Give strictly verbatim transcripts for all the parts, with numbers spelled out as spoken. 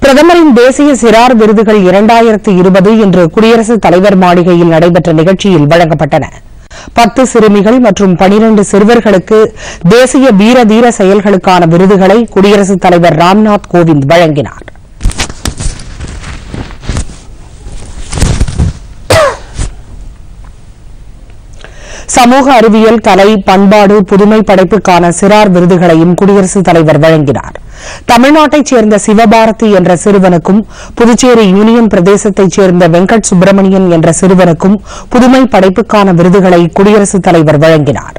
பிரதமரின் தேசிய சிறார் விருதுகள் இரண்டாயிரத்து இருபது இன்று குடியரசுத் தலைவர் மாளிகையில் நடைபெற்ற நிகழ்ச்சியில் வழங்கப்பட்டன. பத்து சிறுமிகள் மற்றும் பனிரண்டு சிறுவர்களுக்கு தேசிய வீர தீர செயல்களுக்கான விருதுகளை குடியரசுத் தலைவர் ராம்நாத் கோவிந்த் வழங்கினார். சமூக அறிவியல், கலை, பண்பாடு, புதுமை படைப்புக்கான சிறார் விருதுகளையும் குடியரசுத் தலைவர் வழங்கினார். தமிழ்நாட்டைச் சேர்ந்த சிவபாரதி என்ற சிறுவனுக்கும், புதுச்சேரி யூனியன் பிரதேசத்தைச் சேர்ந்த வெங்கட் சுப்பிரமணியன் என்ற சிறுவனுக்கும் புதுமை படைப்புக்கான விருதுகளை குடியரசுத் தலைவர் வழங்கினார்.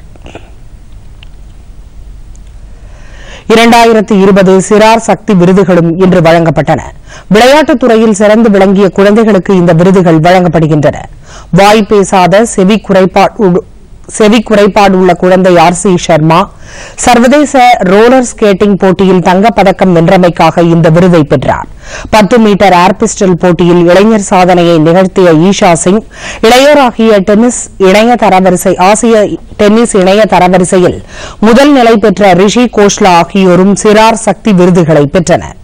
இரண்டாயிரத்து இருபது சிறார் சக்தி விருதுகளும் இன்று வழங்கப்பட்டன. விளையாட்டுத் துறையில் சிறந்து விளங்கிய குழந்தைகளுக்கு இந்த விருதுகள் வழங்கப்படுகின்றன. வாய் பேசாத செவி குறைபாடு செவி குறைபாடு உள்ள குழந்தை ஆர் சி சர்மா சர்வதேச ரோலர் ஸ்கேட்டிங் போட்டியில் தங்கப்பதக்கம் வென்றமைக்காக இந்த விருதை பெற்றார். பத்து மீட்டர் ஏர் பிஸ்டல் போட்டியில் இளைஞர் சாதனையை நிகழ்த்திய ஈஷா சிங், இளையோராகிய டென்னிஸ் இணைய தரவரிசை ஆசிய டென்னிஸ் இணைய தரவரிசையில் முதல் நிலை பெற்ற ரிஷி கோஷ்லா ஆகியோரும் சிறார் சக்தி விருதுகளை பெற்றனர்.